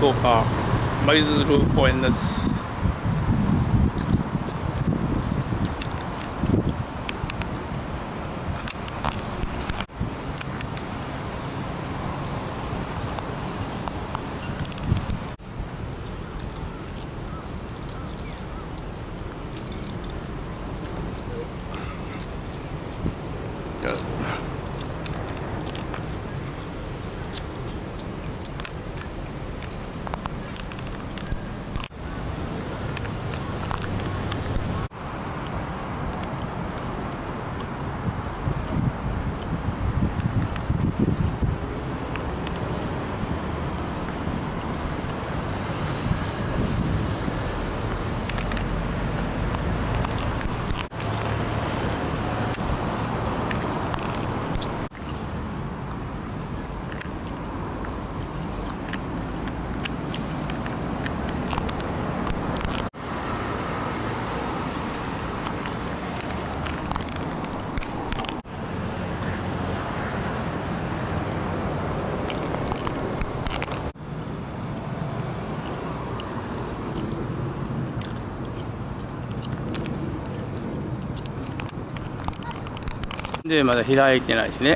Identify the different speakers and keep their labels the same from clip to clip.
Speaker 1: 福岡舞鶴公園です。でまだ開いてないしね。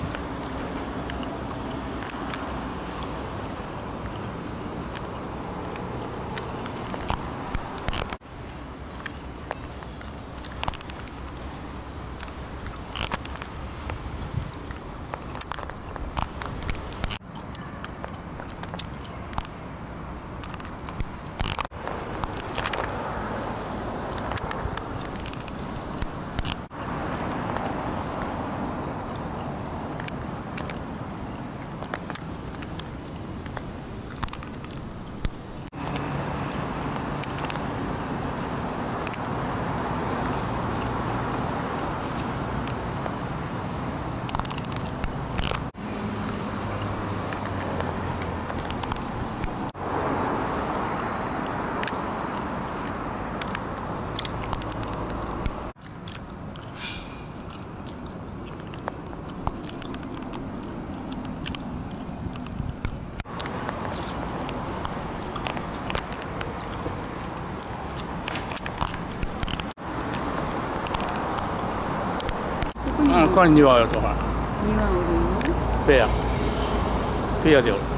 Speaker 1: これ庭あるとか。
Speaker 2: 庭おるの？
Speaker 1: ペア。ペアでおる。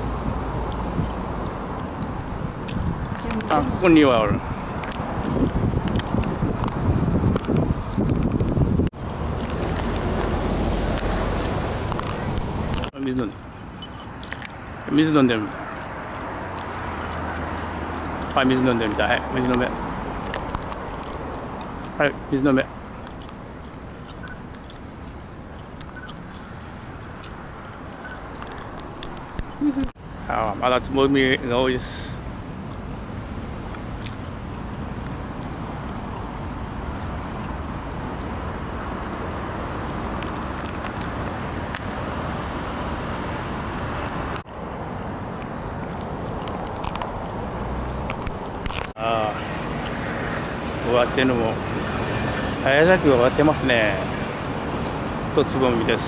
Speaker 1: あ、ここに庭ある。水飲んで。水飲んでるみたい。はい、水飲んでるみたい。はい、水飲め。はい、水飲め。まだつぼみが多いです。終わってるのも早咲きが終わってますね。とつぼみです。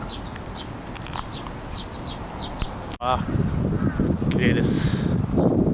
Speaker 1: 綺麗です。